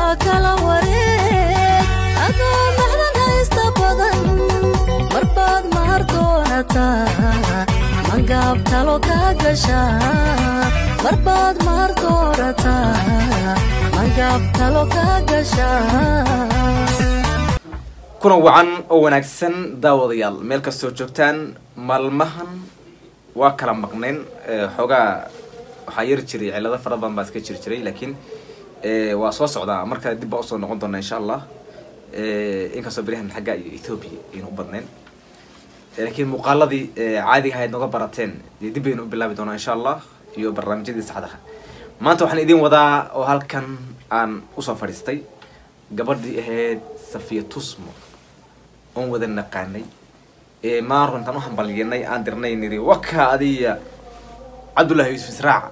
kala wareeg adoo macdan haysta badan marbaad mahar doonataa mangaab talo ka gashaa marbaad mahar doonataa mangaab talo ka gashaa kuna wacan oo wanaagsan daawadayaal meel kastoo joogtaan maalmahan waa kala maqneen xogaa waxaa yar jiray cilado fara badan baa iska jiray laakiin waa soo socdaa marka dib baa usoo noqon doona insha Allah inkastoo barihan xagga iyo Ethiopia inuu badneen laakiin muuqaaladii caadiga ahayd noga barateen dib baynu u bilaabi doonaa insha Allah iyo barnaamijyadii saxda maanta waxaan idin wadaa oo halkan aan u soo fadhiistay gabadhii ahayd Safiya Tusmo on wada naqaanay ما رنت أنا هم بليناي عندنا نري وكا أدي عبد الله يوسف سراع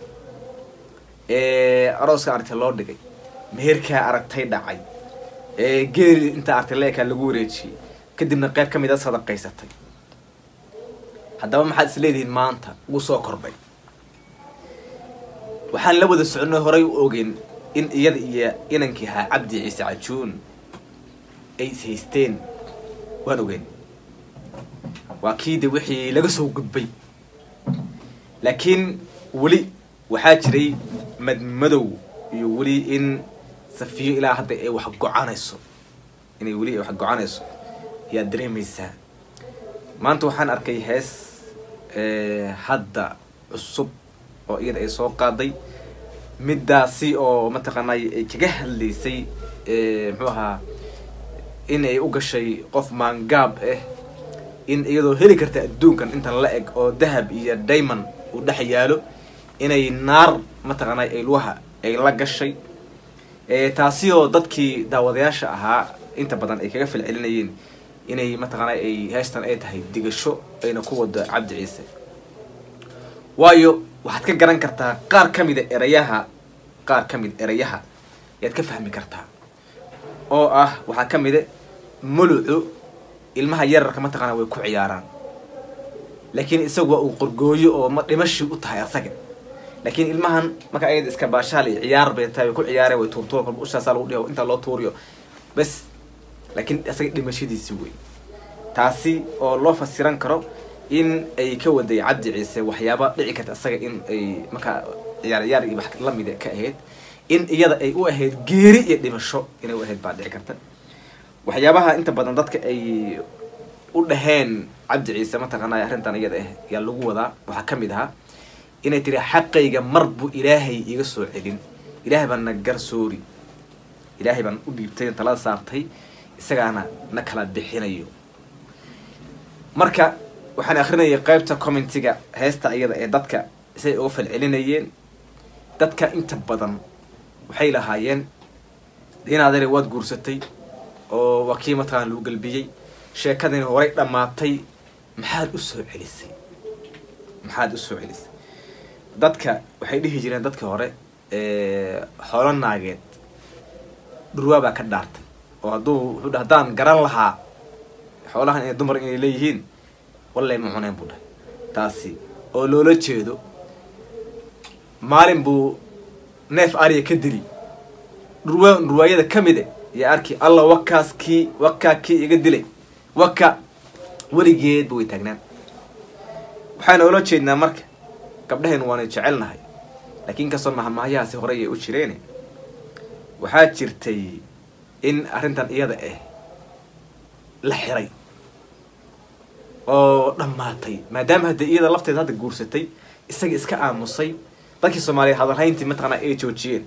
أروس كارت الله دقي مهرك أرتاي دعي غير أنت أرتلاك اللجوريشي كدمنا قير كم إذا صدق قيستي هذا ما حد سليدين ما أنت وصو قربي وحن لبد السعودية هراي وأوجين إن يد إنكها عبد عيسى عجون أي سيستين وأوجين وأكيد وحي لقصه قبي لكن ولي وحاجري مدو يولي إن سفيه إلى حتى إيه وحقو عنيسو إن يولي وحقو عنيسو يا دريميسا ما أنتو حان أركي هاس حدا الصب أو إيد أي سوق قاضي مداسي أو متقناي كجه اللي سي محوها إن أي أوجشي قف مانجاب إن إيدو هلي كرت الدون كان أنت لاقي أو ذهب إيا دايما ودحياله إن أي نار متقنا أي لوها أي لقى الشيء تاسيو ضدكي داودياش أها أنت بدن أي كيف العلنيين إن أي متقنا أي هاستن أي تهي ديج الشو أي نقود عبد عيسى وايو واحد كجران كرتها قار كميد إريها يتكفهم كرتها أو واحد كميد ملوء ilmaha yararka ma taqana way ku ciyaaraan laakiin isagu uu qorgooyo oo ma dhimashi u tahay asaga laakiin ilmahan marka ay iska baashaal ciyaar bay tahay ku ciyaareen way tuurtoor qalb usha saal u dhigo inta loo tuuriyo bas laakiin asaga dhimashadiisi way taasi oo loo fasiran karo in ay ka waday Cabdi Ciise waxyaaba dhici karta asaga in ay marka ciyaar iyo wax la mid ka ahayd in iyada ay u ahayd geeri iyo dhimasho inay u ahayd baa dhici karta waxyaabaha inta badan dadka ay u dhaxeen Cabdi Ciise ma taqaanay arintan iyada yaa lagu wadaa waxa kamid ah inay tiri xaqayga marbu Ilaahay iga soo celin Ilaahay baan garsoori Ilaahay baan u dhiibtay tala saartay isagaana na kala bixinayo marka waxaan akhrinayay qaybta commentiga heesta iyada dadka say uga falcelinayeen dadka inta badan waxay lahaayeen inaad waad guursatay oo wakiimatan loo galbiyay sheekadani horay dhamaatay maxaad u soo celisay dadka waxay dhihi jireen dadka hore xoolo naageed dhurwaaba ka dhaartay oo hadaan garan lahaa xoolahan ay dumar inay leeyihiin wallahi ma cuneen buu dhahay taasi oo loola jeedo maalin buu neef ariya ka dili dhurwaayada kamid يا أركي الله وكاكي يقدلي وكا وليجيد بوي تجنان وحنا أولاد شيء مرك قبلها نواني شعلنا هاي لكن كسر ما هي سهرية وشريني وحاج شرتي إن أرنتن إياده لحري أو رماتي ما دام هذا إياده لفتي هذا الجورستي إسقى إسكا مصي لكن الصومالي هذا هاي أنت مثلا إيه توجين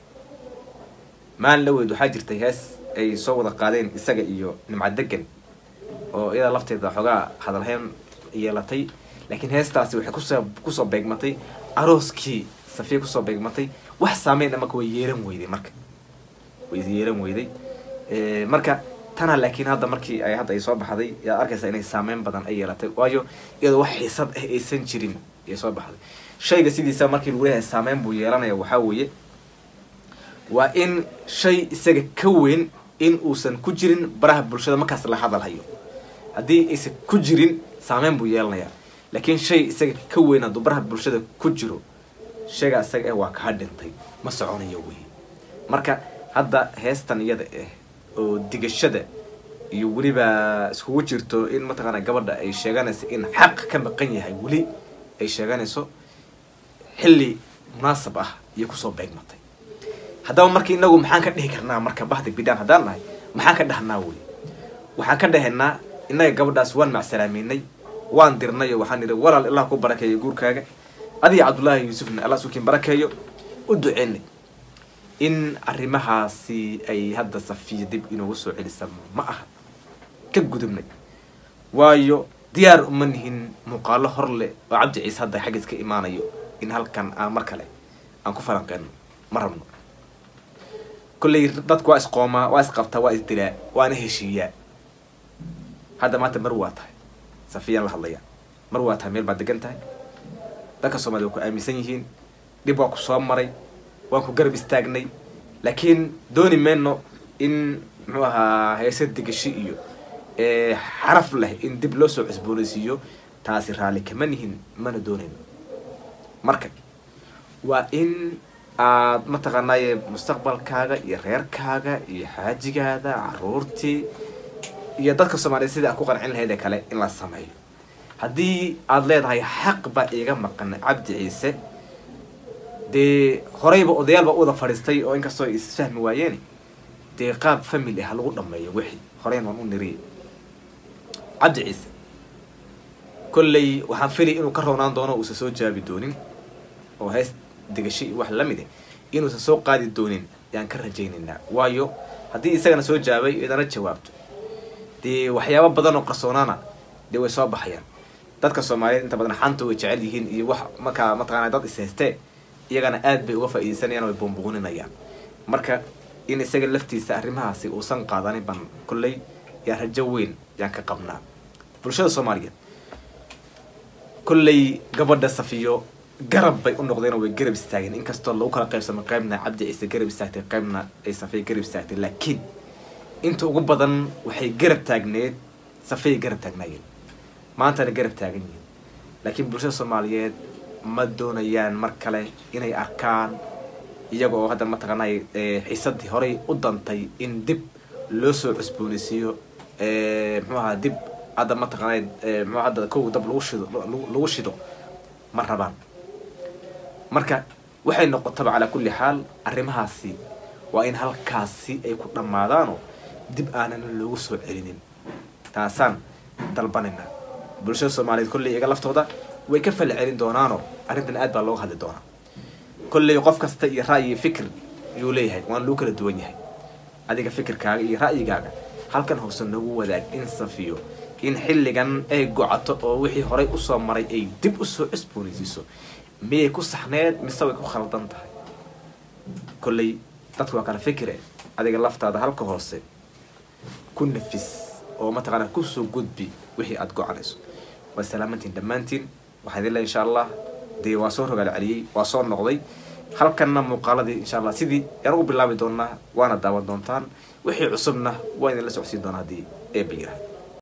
ما لو حاجرتي هاس أي صوّد قادين إسقى إيو نمعدقن أو إذا لفتي ذا حقا هذا الحين يلاتي لكن هاس تاسي وحي كوسا بيجمتي أروسكي سفيه كوسا بيجمتي وحسامين أما كوي يرم ويدي مرك ويزيرم ويدي مركا تنا لكن هذا مركي أي هذا يصاب هذا يا أركز إنه سامين بدن أي يلاتي واجو إذا وحي صد أي سنجرين يصاب هذا شيء جسيدي سام مركي الوجه سامين بويرانا يوحوي وإن شيء سجى كوين إن أوسن كجرين براه برشة ما كسر هذا الهيو هذه إس كجرين سامين بويالنا يا لكن شيء سجى كوين هذا براه برشة كجرو شيء سجى واقع هذا طيب مسعوني يوي مركا hadda heestan iyada oo digashada iyo weliba iskugu jirto in mataqaana gabadha ay sheeganayso in xaq ka maqan yahay weli ay sheeganayso xilli munaasab ah iyo kusoo beegmatay. haddaba markii inagu maxaan ka dhihi karnaa marka bahda bidhaan haddaan nahay maxaan ka dhahnaa wey? waxaan ka dhahaynaa inaga gabadhaas waan macsalaameynay, waan dirnay, waxaan nidhi walaal allah ku barakeeyo guurkaaga, adiga cabdullaahi yuusufna allah suukiin barakeeyo, u duceynay in arrimahaasi ay hadda Safiya dib inoogu soo celisa ma aha, ka gudubnay. waayo diyaar uma nihin muuqaalo hor leh oo Cabdi Ciise hadda xaggiis ka imaanayo in halkan aan mar kale aan ku falanqeyno ma rabno. kulley dadku waa isqoomaa, waa isqabtaa, waa isdilaa, waana heshiiyaa. hadda maanta mar waa tahay Safiyaan la hadlaya, mar waa tahay meel baad degan tahay, dadka Soomaaliya waa ku aaminsan yihiin, dhib waa ku soo maray, waan ku garab istaagnay, laakiin dooni mayno in muxuu ahaa heese digashi iyo xaraf leh in dib loo soo cusboonaysiiyo. taasi raalli kama nihin, mana doonayno. marka waa in aad mataqaanaaye mustaqbalkaaga iyo reerkaaga iyo xaajigaada, caruurtii iyo dadka Soomaaliyeed sida ku qancin lahayd kale in la sameeyo. haddii aad leedahay xaq ba iga maqan Cabdi Ciise, dee horeyba odayaalba wada fadhiistay oo inkastoo ay isfahmi waayeen, dee qaab family ah lagu dhameeyo wixii horeen waan u niriyay. Cabdi Ciise kolley waxaan filay inuu ka roonaan doono uusan soo jaabi doonin oo hees digashi wax la mid ah inuusan soo qaadi doonin yaan ka rajaynaynaa. waayo haddii isagana soo jaabay idana jawaabto, dee waxyaabo badan oo qarsoonaana dee way soo baxayaan. dadka Soomaaliyeed inta badan xanta way jecel yihiin iyo wax markaa mataqaanaa dad is haystee iyagana aad bay uga faa'iideysanayaan oo boonboonayaan. marka in isaga laftiisa arrimahaasi uusan qaadanin ban kulley yaa rajo weyn yaan ka qabnaa. bulshada Soomaaliyeed kulley gabadha Safiyo garab bay u noqdeen oo way garab istaageen, inkastoo lagu kala qaybsamay qaybna Cabdi Ciise garab istaagtay, qaybna ay Safiya garab istaagtay, laakiin inta ugu badan waxay garab taagneed Safiya garab taagnaayeen, maantana garab taagan yihiin. laakiin bulshada Soomaaliyeed ma doonayaan mar kale inay arkaan iyaga oo hadda mataqaanay xiisadii horey u dantay in dib loo soo cusboonaysiiyo. muxuu ahaa dib hadda mataqaanay muxuu hadda kow dab lagu shido ma rabaan. marka waxay noqotaba calaa kulli xaal arrimahaasi waa in halkaasi ay ku dhammaadaanoo dib aanan loogu soo celinin. taasaan dalbanayna. bulshada Soomaaliyeed kolley iyaga laftooda way ka fal celin doonaanoo arrintan aad baa looga hadli doonaa. kolley qof kasta iyo ra'yi fikir yuu leeyahay, waan loo kala duwan yahay. adiga fikirkaaga iyo ra'yigaaga halkan hoose noogu wadaag in Safiyo in xilligan ay go'ato oo wixii horey u soo maray ay dib u soo cusboonaysiiso, miyay ku saxneed mise way ku khaldan tahay? kolley dadku waa kala fikire, adiga laftaada halka hoose ku nafis oo mataqaanaa ku soo gudbi wixii aad go'anayso. waa salaamantiin dhammaantiin. waxaan idin leeyahay insha Allah dee waa soo rogaal celiyay, waa soo noqday halkanna muuqaaladii insha Allah sidii yar ugu bilaabi doonaa, waana daawan doontaan. wixii cusubna waa idin la socodsiin doonaa haddii ee bayra.